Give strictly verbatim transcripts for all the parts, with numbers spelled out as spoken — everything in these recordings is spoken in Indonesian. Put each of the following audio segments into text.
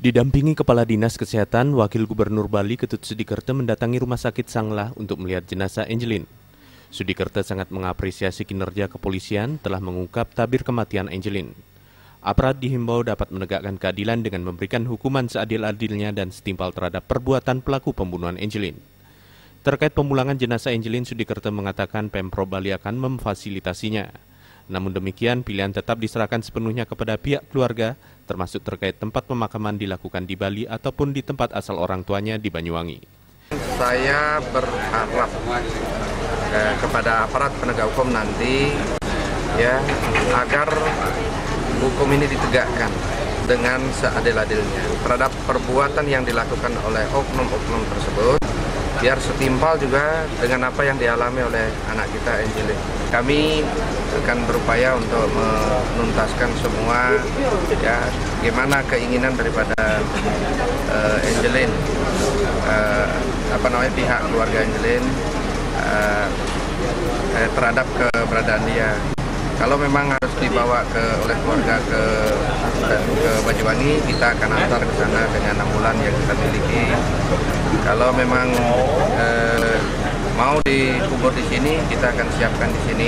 Didampingi Kepala Dinas Kesehatan, Wakil Gubernur Bali Ketut Sudikerte mendatangi Rumah Sakit Sanglah untuk melihat jenazah Angelin. Sudikerte sangat mengapresiasi kinerja kepolisian telah mengungkap tabir kematian Angelin. Aparat dihimbau dapat menegakkan keadilan dengan memberikan hukuman seadil-adilnya dan setimpal terhadap perbuatan pelaku pembunuhan Angelin. Terkait pemulangan jenazah Angelin, Sudikerte mengatakan Pemprov Bali akan memfasilitasinya. Namun demikian, pilihan tetap diserahkan sepenuhnya kepada pihak keluarga, termasuk terkait tempat pemakaman dilakukan di Bali ataupun di tempat asal orang tuanya di Banyuwangi. Saya berharap eh, kepada aparat penegak hukum nanti ya agar hukum ini ditegakkan dengan seadil-adilnya terhadap perbuatan yang dilakukan oleh oknum-oknum tersebut, biar setimpal juga dengan apa yang dialami oleh anak kita Angelin. Kami akan berupaya untuk menuntaskan semua ya gimana keinginan daripada uh, Angelin, uh, apa namanya pihak keluarga Angelin uh, eh, terhadap keberadaan dia. Kalau memang harus dibawa ke oleh keluarga ke ke Banyuwangi, kita akan antar ke sana dengan ambulan yang kita miliki. Kalau memang eh, mau dikubur di sini, kita akan siapkan di sini.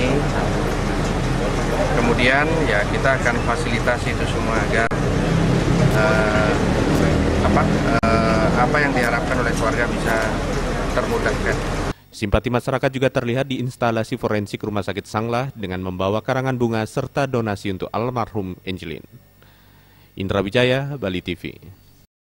Kemudian ya kita akan fasilitasi itu semua agar eh, apa eh, apa yang diharapkan oleh keluarga bisa termudahkan. Simpati masyarakat juga terlihat di instalasi forensik Rumah Sakit Sanglah dengan membawa karangan bunga serta donasi untuk almarhum Angelin. Indra Wijaya, Bali T V.